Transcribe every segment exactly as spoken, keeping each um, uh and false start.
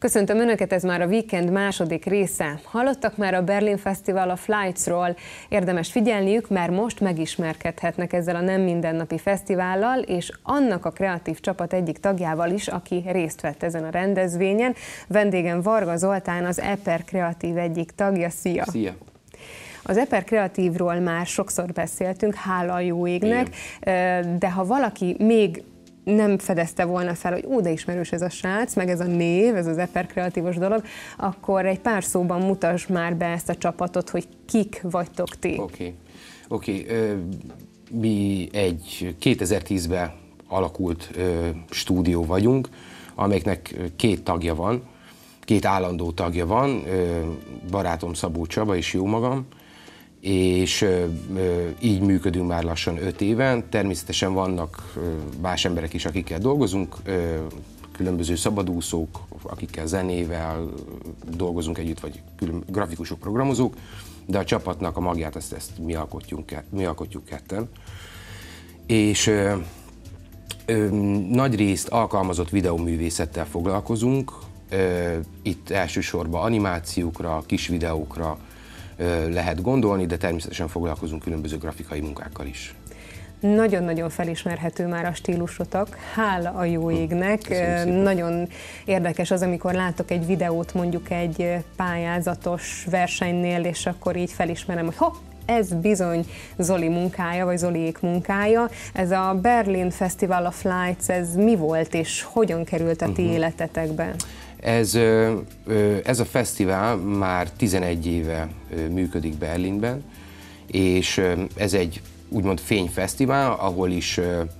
Köszöntöm Önöket, ez már a Weekend második része. Hallottak már a Berlin Festival of Lights-ról? Érdemes figyelniük, mert most megismerkedhetnek ezzel a nem mindennapi fesztivállal, és annak a kreatív csapat egyik tagjával is, aki részt vett ezen a rendezvényen. Vendégem Varga Zoltán, az Eper Kreatív egyik tagja. Szia! Szia! Az Eper Kreatívról már sokszor beszéltünk, hála a jó égnek, igen. De ha valaki még nem fedezte volna fel, hogy ó, de ismerős ez a srác, meg ez a név, ez az Eper Kreatívos dolog, akkor egy pár szóban mutasd már be ezt a csapatot, hogy kik vagytok ti. Oké. Okay. Okay. Mi egy kétezer-tízben alakult ö, stúdió vagyunk, amelyeknek két tagja van, két állandó tagja van, ö, barátom Szabó Csaba és jó magam, és ö, ö, így működünk már lassan öt éven. Természetesen vannak ö, más emberek is, akikkel dolgozunk, ö, különböző szabadúszók, akikkel zenével dolgozunk együtt, vagy külön, grafikusok, programozók, de a csapatnak a magját ezt, ezt mi, alkotjunk, mi alkotjuk ketten. És ö, ö, nagy részt alkalmazott videóművészettel foglalkozunk, ö, itt elsősorban animációkra, kis videókra lehet gondolni, de természetesen foglalkozunk különböző grafikai munkákkal is. Nagyon-nagyon felismerhető már a stílusotok, hála a jó égnek. Nagyon érdekes az, amikor látok egy videót mondjuk egy pályázatos versenynél, és akkor így felismerem, hogy hopp, ez bizony Zoli munkája, vagy Zoliék munkája. Ez a Berlin Festival of Lights, ez mi volt, és hogyan került a ti uh-huh. életetekbe? Ez, ez a fesztivál már tizenegy éve működik Berlinben, és ez egy úgymond fényfesztivál, ahol is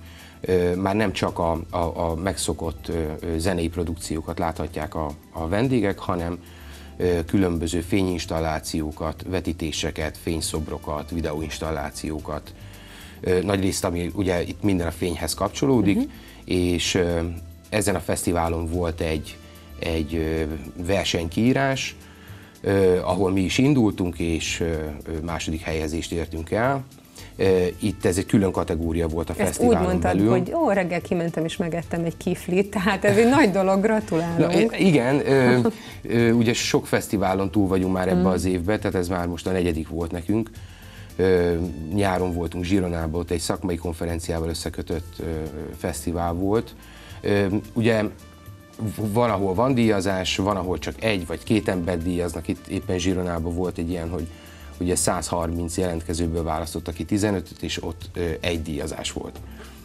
már nem csak a, a, a megszokott zenei produkciókat láthatják a, a vendégek, hanem különböző fényinstallációkat, vetítéseket, fényszobrokat, videóinstallációkat, nagyrészt, ami ugye itt minden a fényhez kapcsolódik, uh-huh. és ezen a fesztiválon volt egy egy versenykiírás, eh, ahol mi is indultunk, és eh, második helyezést értünk el. Eh, itt ez egy külön kategória volt a Ezt fesztiválon úgy mondtad, belül. hogy ó, reggel kimentem és megettem egy kiflit, tehát ez egy nagy dolog, gratulálunk. Na, igen, eh, eh, ugye sok fesztiválon túl vagyunk már ebbe mm. az évben, tehát ez már most a negyedik volt nekünk. Eh, nyáron voltunk Zsironában, ott egy szakmai konferenciával összekötött eh, fesztivál volt. Eh, ugye van, ahol van díjazás, van, ahol csak egy vagy két embert díjaznak. Itt éppen Zsironában volt egy ilyen, hogy ugye száz harminc jelentkezőből választottak ki tizenötöt, és ott ö, egy díjazás volt.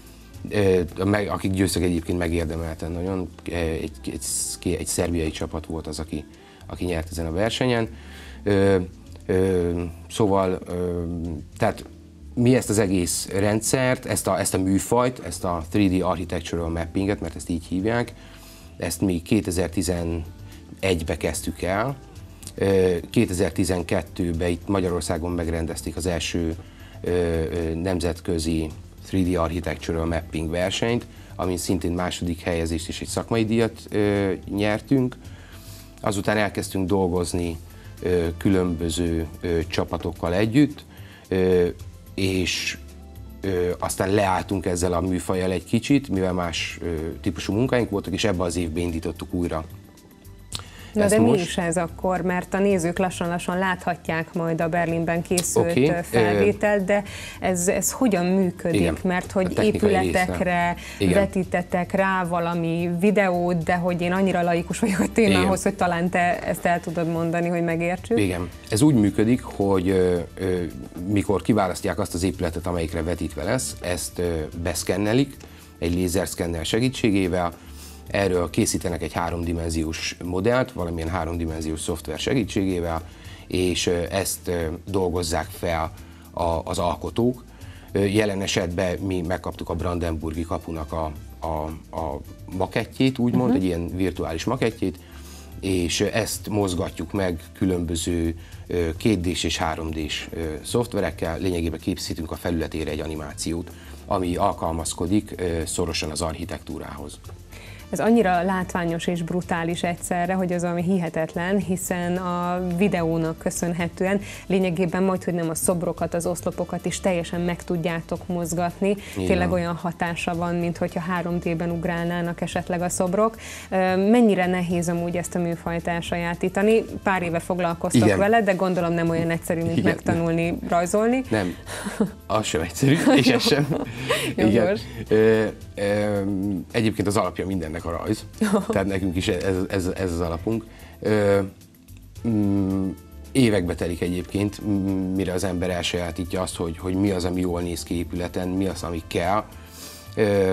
Ö, meg, akik győztek egyébként megérdemelten nagyon. Egy, egy, egy szerbiai csapat volt az, aki, aki nyert ezen a versenyen. Ö, ö, szóval, ö, tehát mi ezt az egész rendszert, ezt a, ezt a műfajt, ezt a három dé Architectural Mappinget, mert ezt így hívják, ezt mi kétezer-tizenegyben kezdtük el, kétezer-tizenkettőben itt Magyarországon megrendezték az első nemzetközi három dé Architectural Mapping versenyt, amin szintén második helyezést és egy szakmai díjat nyertünk. Azután elkezdtünk dolgozni különböző csapatokkal együtt, és Ö, aztán leálltunk ezzel a műfajjal egy kicsit, mivel más ö, típusú munkáink voltak, és ebbe az évben indítottuk újra. Na de most... mi is ez akkor? Mert a nézők lassan-lassan láthatják majd a Berlinben készült okay. felvételt, de ez, ez hogyan működik? Igen. Mert hogy épületekre vetítettek rá valami videót, de hogy én annyira laikus vagyok a témához, hogy talán te ezt el tudod mondani, hogy megértsük. Igen. Ez úgy működik, hogy ö, ö, mikor kiválasztják azt az épületet, amelyikre vetítve lesz, ezt ö, beszkennelik egy lézerszkennel segítségével. Erről készítenek egy háromdimenziós modellt, valamilyen háromdimenziós szoftver segítségével, és ezt dolgozzák fel az alkotók. Jelen esetben mi megkaptuk a Brandenburgi kapunak a, a, a makettjét, úgymond, uh-huh. egy ilyen virtuális makettjét, és ezt mozgatjuk meg különböző két dés és három dés szoftverekkel, lényegében készítünk a felületére egy animációt, ami alkalmazkodik szorosan az architektúrához. Ez annyira látványos és brutális egyszerre, hogy az ami hihetetlen, hiszen a videónak köszönhetően lényegében majd, hogy nem a szobrokat, az oszlopokat is teljesen meg tudjátok mozgatni. Igen. Tényleg olyan hatása van, mint hogyha három dében ugrálnának esetleg a szobrok. Mennyire nehéz amúgy ezt a műfajt elsajátítani? Pár éve foglalkoztok Igen. vele, de gondolom nem olyan egyszerű, mint Igen. megtanulni rajzolni. Nem, az sem egyszerű, és ez sem. Igen. Ö, ö, egyébként az alapja mindennek a rajz, tehát nekünk is ez, ez, ez az alapunk. Ö, mm, évekbe telik egyébként, mire az ember elsajátítja azt, hogy, hogy mi az, ami jól néz ki épületen, mi az, ami kell. Ö,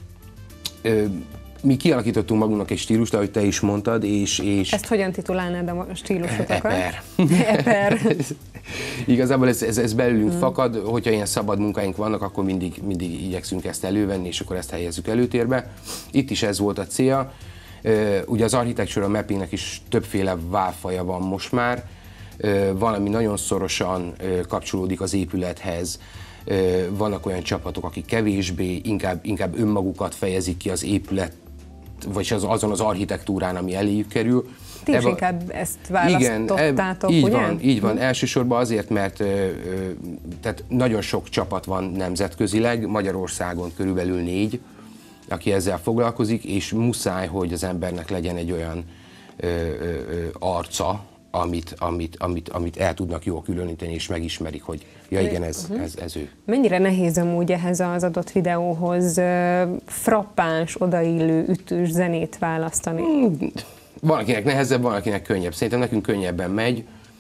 ö, mi kialakítottunk magunknak egy stílust, ahogy te is mondtad, és... és Ezt hogyan titulálnád a stílusotokat? Eper. Eper. Igazából ez, ez, ez belülünk mm. fakad, hogyha ilyen szabad munkáink vannak, akkor mindig, mindig igyekszünk ezt elővenni, és akkor ezt helyezzük előtérbe. Itt is ez volt a célja. Ugye az architectural mappingnek is többféle válfaja van most már. Valami nagyon szorosan kapcsolódik az épülethez. Vannak olyan csapatok, akik kevésbé, inkább, inkább önmagukat fejezik ki az épület, vagy az, azon az architektúrán, ami eléjük kerül. Ti is inkább ezt választottátok, igen, így ugye? Van, így van. Elsősorban azért, mert ö, tehát nagyon sok csapat van nemzetközileg, Magyarországon körülbelül négy, aki ezzel foglalkozik, és muszáj, hogy az embernek legyen egy olyan ö, ö, arca, amit, amit, amit, amit el tudnak jól különíteni, és megismerik, hogy ja igen, ez, uh-huh. ez, ez ő. Mennyire nehéz amúgy ehhez az adott videóhoz frappáns, odaillő, ütős zenét választani? Hmm. Van akinek nehezebb, van akinek könnyebb. Szerintem nekünk könnyebben megy.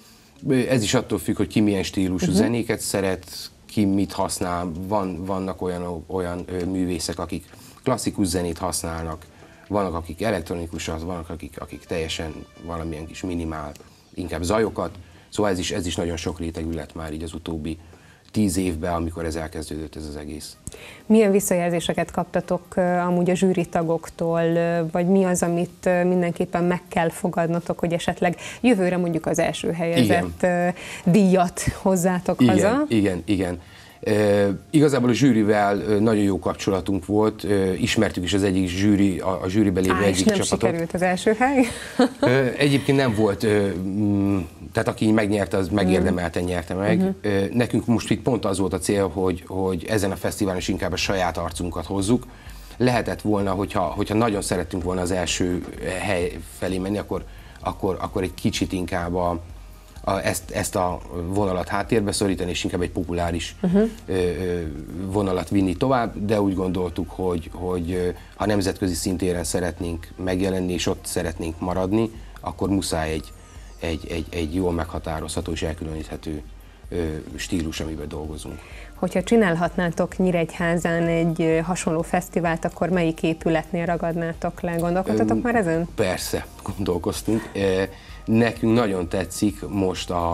Ez is attól függ, hogy ki milyen stílusú uh-huh. zenéket szeret, ki mit használ. Van, vannak olyan, olyan művészek, akik klasszikus zenét használnak, vannak akik elektronikusat, vannak akik, akik teljesen valamilyen kis minimál, inkább zajokat. Szóval ez is, ez is nagyon sok rétegű lett már így az utóbbi tíz évben, amikor ez elkezdődött ez az egész. Milyen visszajelzéseket kaptatok amúgy a zsűri tagoktól, vagy mi az, amit mindenképpen meg kell fogadnotok, hogy esetleg jövőre mondjuk az első helyezett igen. díjat hozzátok igen, haza? Igen, igen. E, igazából a zsűrivel nagyon jó kapcsolatunk volt, e, ismertük is az egyik zsűri, a, a zsűriben lévő Á, egyik nem csapatot. Sikerült az első hely? E, egyébként nem volt, e, tehát aki megnyerte, az megérdemelten nyerte meg. Uh-huh. E, nekünk most itt pont az volt a cél, hogy, hogy ezen a fesztiválon is inkább a saját arcunkat hozzuk. Lehetett volna, hogyha, hogyha nagyon szerettünk volna az első hely felé menni, akkor, akkor, akkor egy kicsit inkább a A, ezt, ezt a vonalat háttérbe szorítani, és inkább egy populáris uh-huh. ö, ö, vonalat vinni tovább, de úgy gondoltuk, hogy, hogy ha nemzetközi szintéren szeretnénk megjelenni, és ott szeretnénk maradni, akkor muszáj egy, egy, egy, egy jól meghatározható és elkülöníthető ö, stílus, amiben dolgozunk. Hogyha csinálhatnátok Nyíregyházán egy hasonló fesztivált, akkor melyik épületnél ragadnátok le? Gondolkodtatok már ezen? Persze, gondolkoztunk. Nekünk nagyon tetszik most a,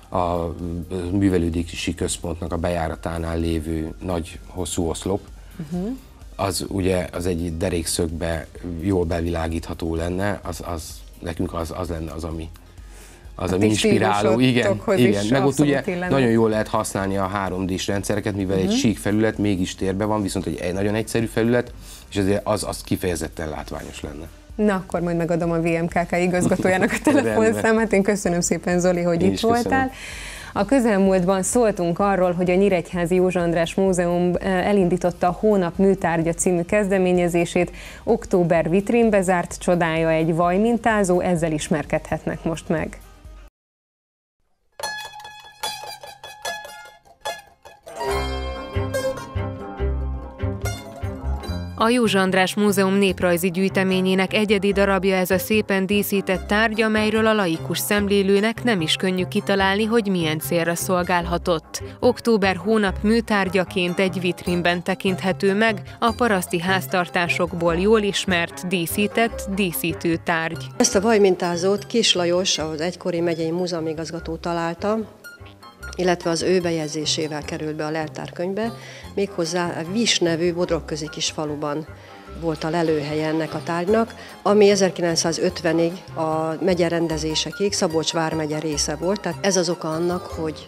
a művelődési központnak a bejáratánál lévő nagy, hosszú oszlop. Uh-huh. Az ugye az egy derékszögbe jól bevilágítható lenne, az, az nekünk az, az lenne az, ami, az, ami inspiráló. Igen, igen. Meg ott ugye illene. Nagyon jól lehet használni a három dés rendszereket, mivel uh-huh. egy sík felület mégis térbe van, viszont egy nagyon egyszerű felület, és azért az, az kifejezetten látványos lenne. Na, akkor majd megadom a vé em ká ká igazgatójának a telefonszámát. Én köszönöm szépen, Zoli, hogy Én itt voltál. Köszönöm. A közelmúltban szóltunk arról, hogy a Nyíregyházi József András Múzeum elindította a Hónap műtárgya című kezdeményezését. Október vitrínbe zárt, csodája egy vajmintázó, ezzel ismerkedhetnek most meg. A József András Múzeum néprajzi gyűjteményének egyedi darabja ez a szépen díszített tárgy, amelyről a laikus szemlélőnek nem is könnyű kitalálni, hogy milyen célra szolgálhatott. Október hónap műtárgyaként egy vitrínben tekinthető meg a paraszti háztartásokból jól ismert, díszített díszítő tárgy. Ezt a vajmintázót Kis Lajos, az egykori megyei múzeumigazgató találta, illetve az ő bejegyzésével került be a leltárkönyvbe, méghozzá a Vis nevű Bodrogközi kis faluban volt a lelőhelye ennek a tárgynak, ami ezerkilencszázötvenig a megye rendezésekig Szabolcs vármegye része volt. Tehát ez az oka annak, hogy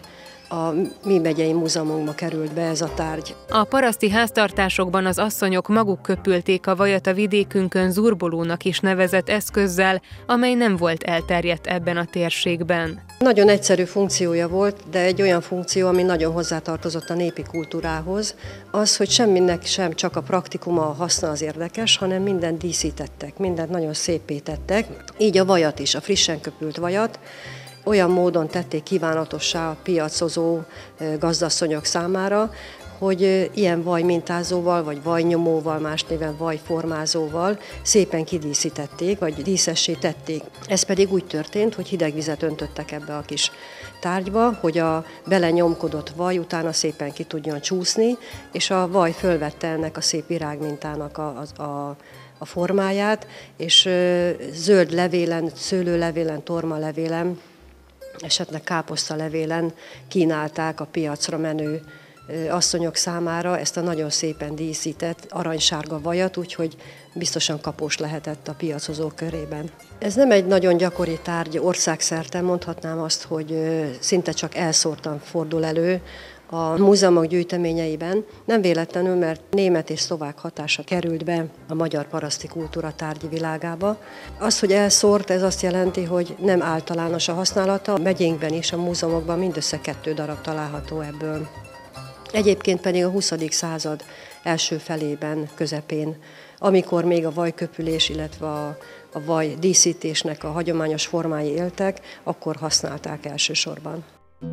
a mi megyei múzeumunkba került be ez a tárgy. A paraszti háztartásokban az asszonyok maguk köpülték a vajat a vidékünkön zurbolónak is nevezett eszközzel, amely nem volt elterjedt ebben a térségben. Nagyon egyszerű funkciója volt, de egy olyan funkció, ami nagyon hozzátartozott a népi kultúrához, az, hogy semminek sem csak a praktikuma, a haszna az érdekes, hanem mindent díszítettek, mindent nagyon szépé tettek. Így a vajat is, a frissen köpült vajat, olyan módon tették kívánatossá a piacozó gazdasszonyok számára, hogy ilyen vajmintázóval, vagy vajnyomóval, más néven vajformázóval szépen kidíszítették, vagy díszessé tették. Ez pedig úgy történt, hogy hideg vizet öntöttek ebbe a kis tárgyba, hogy a belenyomkodott vaj utána szépen ki tudjon csúszni, és a vaj fölvette ennek a szép virágmintának a, a, a a formáját, és zöld levélen, szőlőlevélen, tormalevélen, esetleg káposztalevélen kínálták a piacra menő asszonyok számára ezt a nagyon szépen díszített aranysárga vajat, úgyhogy biztosan kapós lehetett a piacozók körében. Ez nem egy nagyon gyakori tárgy országszerte, mondhatnám azt, hogy szinte csak elszórtan fordul elő a múzeumok gyűjteményeiben. Nem véletlenül, mert német és szlovák hatása került be a magyar paraszti kultúra tárgyi világába. Az, hogy elszórt, ez azt jelenti, hogy nem általános a használata. A megyénkben és a múzeumokban mindössze kettő darab található ebből. Egyébként pedig a huszadik század első felében, közepén, amikor még a vajköpülés, illetve a, a vaj díszítésnek a hagyományos formái éltek, akkor használták elsősorban.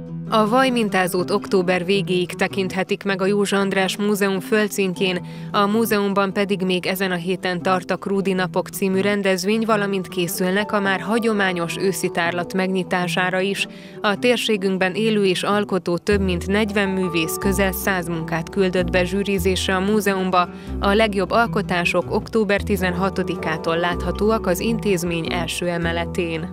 A vajmintázót október végéig tekinthetik meg a Józsa András Múzeum földszintjén, a múzeumban pedig még ezen a héten tart a Krúdi Napok című rendezvény, valamint készülnek a már hagyományos őszi tárlat megnyitására is. A térségünkben élő és alkotó több mint negyven művész közel száz munkát küldött be zsűrizésre a múzeumba. A legjobb alkotások október tizenhatodikától láthatóak az intézmény első emeletén.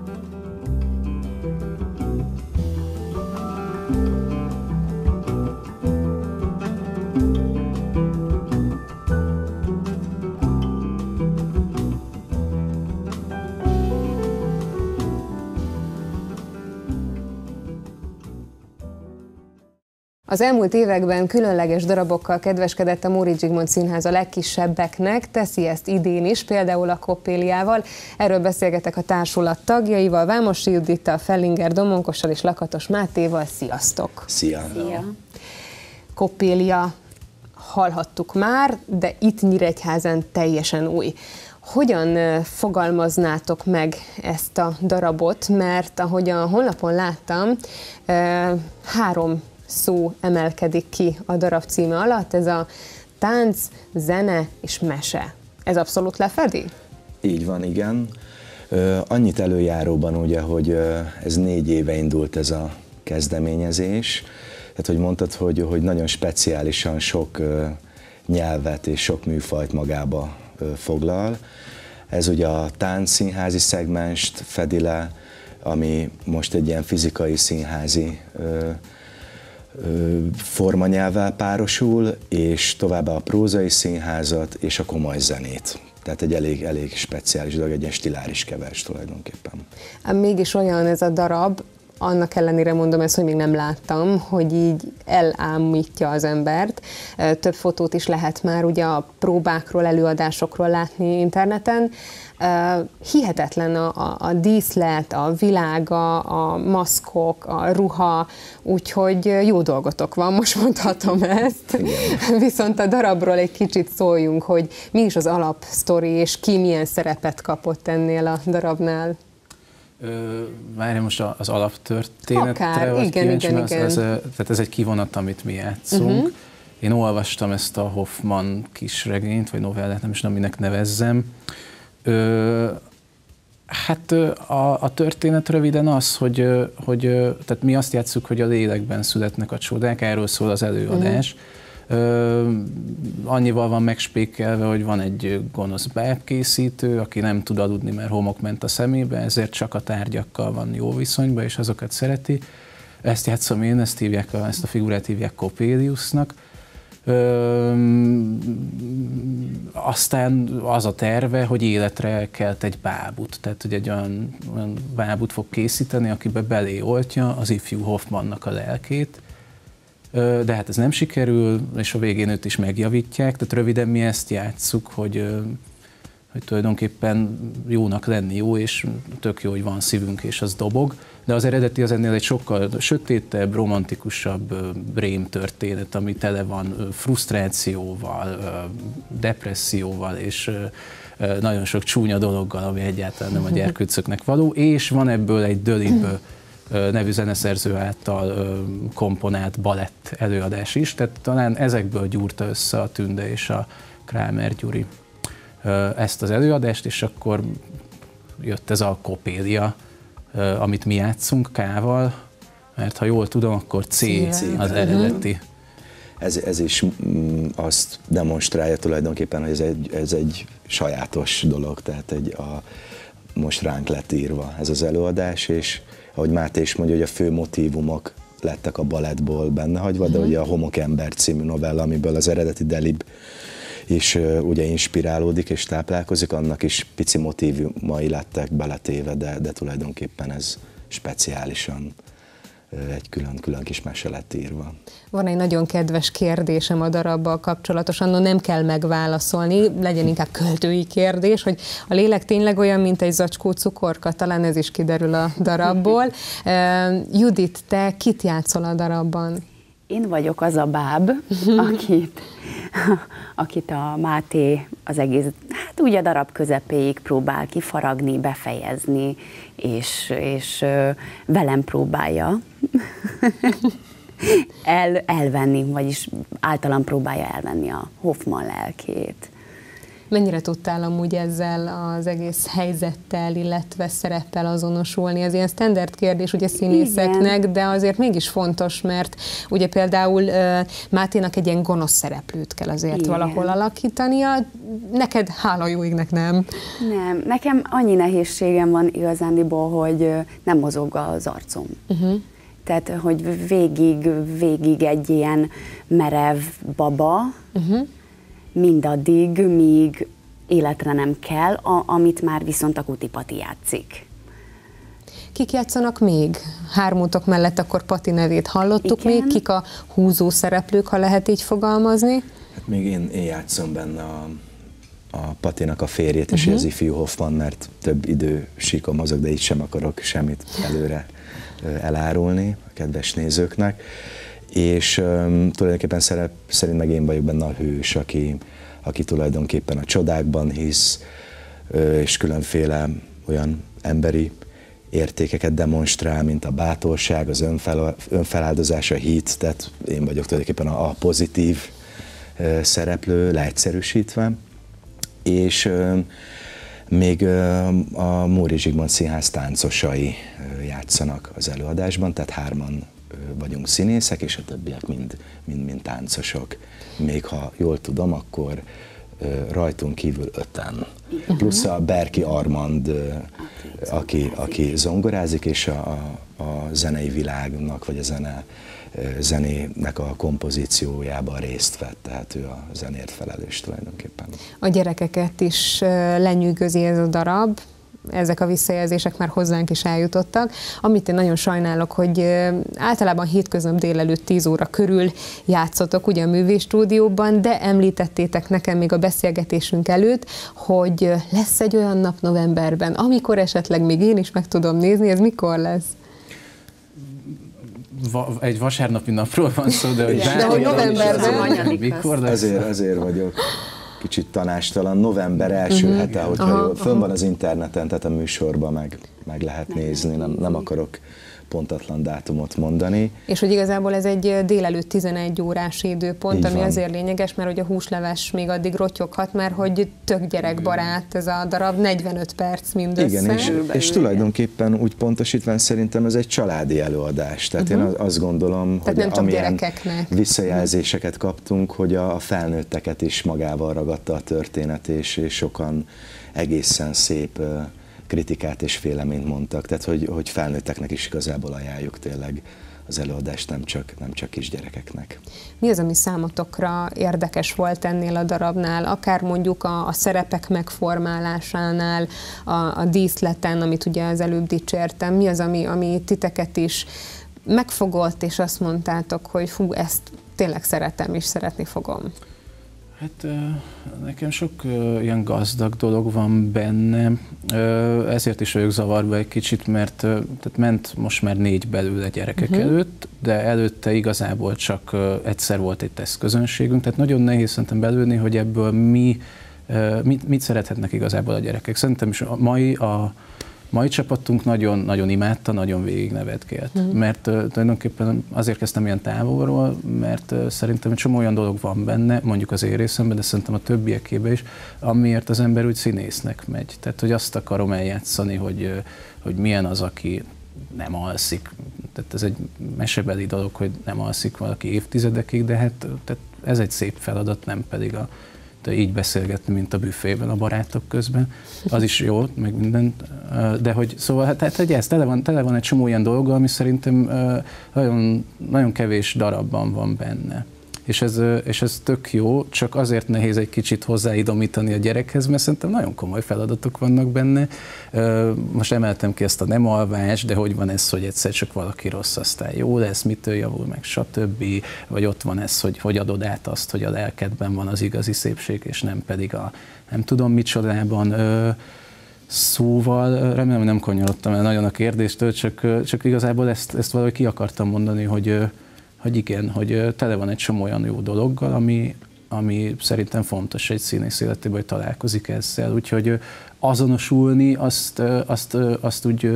Az elmúlt években különleges darabokkal kedveskedett a Móricz Zsigmond Színház a legkisebbeknek, teszi ezt idén is, például a Koppéliával. Erről beszélgetek a társulat tagjaival, Vámosi Judittal, Fellinger Domonkossal és Lakatos Mátéval. Sziasztok! Szia! Szia. Koppélia hallhattuk már, de itt Nyíregyházán teljesen új. Hogyan fogalmaznátok meg ezt a darabot? Mert ahogy a honlapon láttam, három szó emelkedik ki a darab címe alatt, ez a tánc, zene és mese. Ez abszolút lefedi? Így van, igen. Annyit előjáróban ugye, hogy ez négy éve indult ez a kezdeményezés, tehát hogy mondtad, hogy, hogy nagyon speciálisan sok nyelvet és sok műfajt magába foglal. Ez ugye a táncszínházi szegmenst fedi le, ami most egy ilyen fizikai színházi formanyelvvel párosul, és továbbá a prózai színházat és a komoly zenét. Tehát egy elég, elég speciális dolog, egy ilyen stiláris kevers tulajdonképpen. Mégis olyan ez a darab, annak ellenére mondom ezt, hogy még nem láttam, hogy így elámítja az embert. Több fotót is lehet már ugye a próbákról, előadásokról látni interneten. Hihetetlen a, a, a díszlet, a világa, a maszkok, a ruha, úgyhogy jó dolgotok van, most mondhatom ezt. Igen. Viszont a darabról egy kicsit szóljunk, hogy mi is az alapsztori, és ki milyen szerepet kapott ennél a darabnál. Várj, most az alaptörténetre Akár, vagy igen, kíváncsi, igen, az, igen. az, tehát ez egy kivonat, amit mi játszunk. Uh-huh. Én olvastam ezt a Hoffmann kisregényt, vagy novellát, nem is tudom, minek nevezzem. Ö, hát a, a történet röviden az, hogy, hogy tehát mi azt játsszuk, hogy a lélekben születnek a csodák, erről szól az előadás. Uh-huh. Ö, annyival van megspékelve, hogy van egy gonosz bábkészítő, aki nem tud aludni, mert homok ment a szemébe, ezért csak a tárgyakkal van jó viszonyban, és azokat szereti. Ezt játszom én, ezt, hívják a, ezt a figurát hívják Coppeliusnak. Ö, aztán az a terve, hogy életre kelt egy bábut, tehát hogy egy olyan, olyan bábut fog készíteni, akibe beléoltja az ifjú Hoffmannnak a lelkét, de hát ez nem sikerül, és a végén őt is megjavítják, tehát röviden mi ezt játsszuk, hogy, hogy tulajdonképpen jónak lenni jó, és tök jó, hogy van szívünk, és az dobog, de az eredeti az ennél egy sokkal sötétebb, romantikusabb rém történet, ami tele van frusztrációval, depresszióval, és nagyon sok csúnya dologgal, ami egyáltalán nem a gyerkőcöknek való, és van ebből egy Dölib nevű zeneszerző által komponált balett előadás is, tehát talán ezekből gyúrta össze a Tünde és a Krámer Gyuri ezt az előadást, és akkor jött ez a Kopélia, amit mi játszunk K-val, mert ha jól tudom, akkor C, C az eredeti. Ez, ez is mm, azt demonstrálja tulajdonképpen, hogy ez egy, ez egy sajátos dolog, tehát egy a, most ránk lett írva ez az előadás, és ahogy Máté is mondja, hogy a fő motívumok lettek a balettból benne hagyva, de ugye a Homokember című novella, amiből az eredeti Delib is uh, ugye inspirálódik és táplálkozik, annak is pici motívumai lettek beletéve, de, de tulajdonképpen ez speciálisan uh, egy külön-külön kis mese lett írva. Van egy nagyon kedves kérdésem a darabbal kapcsolatosan, no nem kell megválaszolni, legyen inkább költői kérdés, hogy a lélek tényleg olyan, mint egy zacskó cukorka, talán ez is kiderül a darabból. Uh, Judit, te kit játszol a darabban? Én vagyok az a báb, akit, akit a Máté az egész, hát úgy a darab közepéig próbál kifaragni, befejezni, és, és velem próbálja el, elvenni, vagyis általam próbálja elvenni a Hoffmann lelkét. Mennyire tudtál amúgy ezzel az egész helyzettel, illetve szereppel azonosulni? Ez ilyen standard kérdés ugye színészeknek, igen, de azért mégis fontos, mert ugye például uh, Máténak egy ilyen gonosz szereplőt kell azért igen. valahol alakítania. Neked hála jó égnek nem? Nem, nekem annyi nehézségem van igazándiból, hogy nem mozog az arcom. Uh-huh. Tehát, hogy végig, végig egy ilyen merev baba, uh-huh. mindaddig, míg életre nem kell, a, amit már viszont a Kuti Pati játszik. Kik játszanak még? Hármótok mellett akkor Pati nevét hallottuk. Igen. Még? Kik a húzó szereplők, ha lehet így fogalmazni? Hát még én, én játszom benne a, a Patinak a férjét, és uh-huh. az ifjú Hoffmann, mert több idő síkon mozog, de így sem akarok semmit előre elárulni a kedves nézőknek. És um, tulajdonképpen szerep, szerint meg én vagyok benne a hős, aki, aki tulajdonképpen a csodákban hisz, és különféle olyan emberi értékeket demonstrál, mint a bátorság, az önfel, önfeláldozás, a hit, tehát én vagyok tulajdonképpen a, a pozitív uh, szereplő, leegyszerűsítve. És uh, még uh, a Móri Zsigmond Színház táncosai uh, játszanak az előadásban, tehát hárman vagyunk színészek, és a többiek mind, mind, mind táncosok. Még ha jól tudom, akkor uh, rajtunk kívül öten. Uh-huh. Plusz a Berki Armand, uh, aki, aki zongorázik, és a, a, a zenei világnak, vagy a zene, uh, zenének a kompozíciójában részt vett, tehát ő a zenért felelős tulajdonképpen. A gyerekeket is uh, lenyűgözi ez a darab, ezek a visszajelzések már hozzánk is eljutottak. Amit én nagyon sajnálok, hogy általában hétköznap délelőtt tíz óra körül játszotok ugye a művészstúdióban, de említettétek nekem még a beszélgetésünk előtt, hogy lesz egy olyan nap novemberben, amikor esetleg még én is meg tudom nézni, ez mikor lesz? Va, egy vasárnapi napról van szó, de hogy, de hogy novemberben. Mikor lesz? Ezért, ezért vagyok kicsit tanástalan, november első uh-huh. hete, hogyha aha, jól, fönn van az interneten, tehát a műsorban meg, meg lehet nézni, nem, nem akarok pontatlan dátumot mondani. És hogy igazából ez egy délelőtt tizenegy órás időpont, így ami van. Azért lényeges, mert hogy a húsleves még addig rotyoghat, mert hogy tök gyerekbarát ez a darab, negyvenöt perc mindössze. Igen, és, és tulajdonképpen úgy pontosítva szerintem ez egy családi előadás. Tehát uh-huh. én azt gondolom, tehát hogy amilyen visszajelzéseket kaptunk, hogy a felnőtteket is magával ragadta a történet, és, és sokan egészen szép kritikát és féleményt mondtak, tehát hogy, hogy felnőtteknek is igazából ajánljuk tényleg az előadást, nem csak, nem csak kisgyerekeknek. Mi az, ami számotokra érdekes volt ennél a darabnál, akár mondjuk a, a szerepek megformálásánál, a, a díszleten, amit ugye az előbb dicsértem, mi az, ami, ami titeket is megfogott, és azt mondtátok, hogy fú, ezt tényleg szeretem, és szeretni fogom? Hát nekem sok ilyen gazdag dolog van benne, ezért is vagyok zavarba egy kicsit, mert tehát ment most már négy belőle gyerekek uh-huh. előtt, de előtte igazából csak egyszer volt egy tesztközönségünk, tehát nagyon nehéz szerintem belőni, hogy ebből mi, mit, mit szerethetnek igazából a gyerekek. Szerintem is a mai, a mai csapatunk nagyon-nagyon imádta, nagyon végig nevetkélt, uh-huh. mert uh, tulajdonképpen azért kezdtem ilyen távolról, mert uh, szerintem egy csomó olyan dolog van benne, mondjuk az én részemben, de szerintem a többiekében is, amiért az ember úgy színésznek megy. Tehát, hogy azt akarom eljátszani, hogy, uh, hogy milyen az, aki nem alszik. Tehát ez egy mesebeli dolog, hogy nem alszik valaki évtizedekig, de hát tehát ez egy szép feladat, nem pedig a így beszélgetni, mint a büfében a barátok közben. Az is jó, meg minden. De hogy szóval, hát, hát ez tele van, tele van egy csomó ilyen dolga, ami szerintem nagyon, nagyon kevés darabban van benne. És ez, és ez tök jó, csak azért nehéz egy kicsit hozzáidomítani a gyerekhez, mert szerintem nagyon komoly feladatok vannak benne. Most emeltem ki ezt a nem alvás, de hogy van ez, hogy egyszer csak valaki rossz, aztán jó lesz, mitől javul meg, stb. Vagy ott van ez, hogy hogy adod át azt, hogy a lelkedben van az igazi szépség, és nem pedig a nem tudom micsodában. Szóval remélem, hogy nem kanyarodtam el nagyon a kérdéstől, csak, csak igazából ezt, ezt valahogy ki akartam mondani, hogy hogy igen, hogy tele van egy csomó olyan jó dologgal, ami, ami szerintem fontos egy színész életében, hogy találkozik ezzel. Úgyhogy azonosulni azt, azt, azt úgy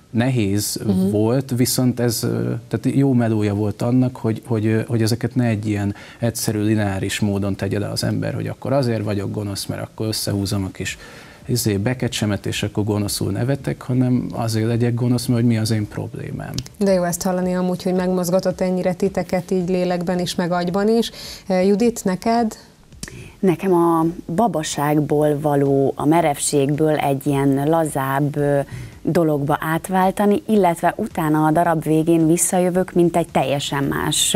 nehéz uh-huh. volt, viszont ez tehát jó melója volt annak, hogy, hogy, hogy ezeket ne egy ilyen egyszerű, lineáris módon tegye le az ember, hogy akkor azért vagyok gonosz, mert akkor összehúzom a kis izé, bekecsemet, és akkor gonoszul nevetek, hanem azért legyek gonosz, mert hogy mi az én problémám. De jó ezt hallani amúgy, hogy megmozgatott ennyire titeket így lélekben is, meg agyban is. Judit, neked? Nekem a babaságból való, a merevségből egy ilyen lazább dologba átváltani, illetve utána a darab végén visszajövök, mint egy teljesen más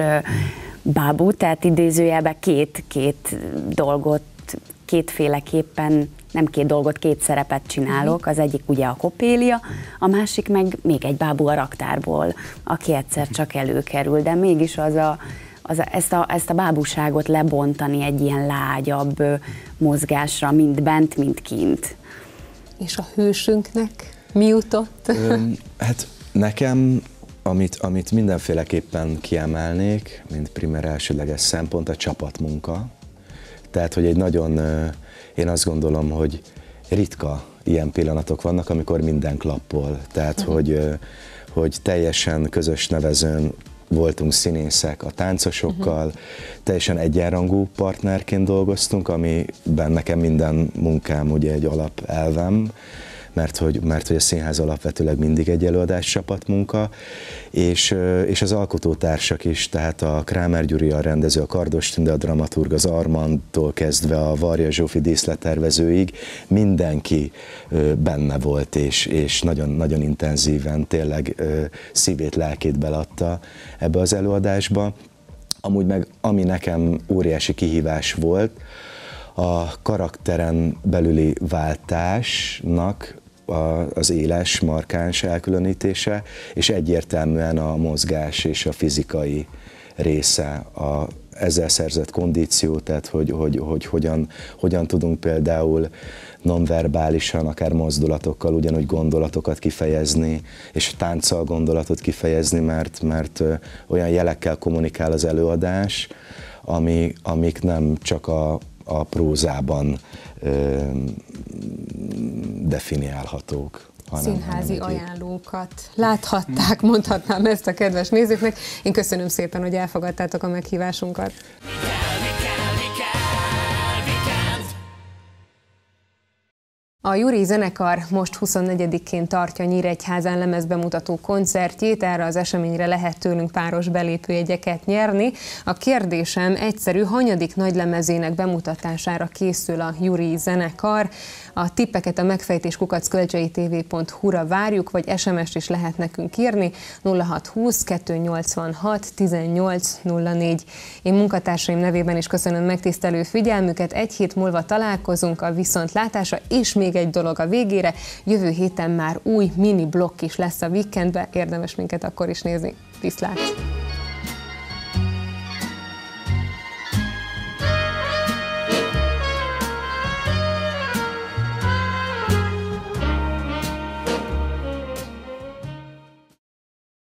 bábú, tehát idézőjelben két, két dolgot, kétféleképpen, nem két dolgot, két szerepet csinálok, az egyik ugye a Kopélia, a másik meg még egy bábú a raktárból, aki egyszer csak előkerül, de mégis az a, az a, ezt, a, ezt a bábúságot lebontani egy ilyen lágyabb mozgásra, mind bent, mind kint. És a hősünknek mi jutott? Ön, hát nekem, amit, amit mindenféleképpen kiemelnék, mint primer elsődleges szempont, a csapatmunka. Tehát, hogy egy nagyon, én azt gondolom, hogy ritka ilyen pillanatok vannak, amikor minden klappol. Tehát, uh-huh. hogy, hogy teljesen közös nevezőn voltunk színészek a táncosokkal, uh-huh. teljesen egyenrangú partnerként dolgoztunk, amiben nekem minden munkám ugye egy alapelvem, mert hogy, mert hogy a színház alapvetőleg mindig egy előadás csapatmunka, és, és az alkotótársak is, tehát a Krámer Gyuri a rendező, a Kardos Tünde a dramaturg, az Armandtól kezdve a Varja Zsófi díszlettervezőig, mindenki benne volt, és, és nagyon, nagyon intenzíven, tényleg szívét, lelkét beladta ebbe az előadásba. Amúgy meg, ami nekem óriási kihívás volt, a karakteren belüli váltásnak az éles, markáns elkülönítése, és egyértelműen a mozgás és a fizikai része, a ezzel szerzett kondíció, tehát hogy, hogy, hogy hogyan, hogyan tudunk például nonverbálisan, akár mozdulatokkal ugyanúgy gondolatokat kifejezni, és tánccal gondolatot kifejezni, mert, mert olyan jelekkel kommunikál az előadás, ami, amik nem csak a a prózában ö, definiálhatók. Színházi ajánlókat láthatták, mondhatnám ezt a kedves nézőknek. Én köszönöm szépen, hogy elfogadtátok a meghívásunkat. A Juri zenekar most huszonnegyedikén tartja Nyíregyházán lemezbemutató koncertjét, erre az eseményre lehet tőlünk páros belépőjegyeket nyerni. A kérdésem egyszerű, hanyadik nagylemezének bemutatására készül a Juri zenekar? A tippeket a megfejtés kukac kölcsei té vé pont hu-ra várjuk, vagy es em es-t is lehet nekünk írni, nulla hat húsz kettőnyolcvanhat tizennyolc nulla négy. Én munkatársaim nevében is köszönöm megtisztelő figyelmüket, egy hét múlva találkozunk, a viszontlátásra, és még egy dolog a végére, jövő héten már új mini blokk is lesz a Weekendbe, érdemes minket akkor is nézni. Viszlát!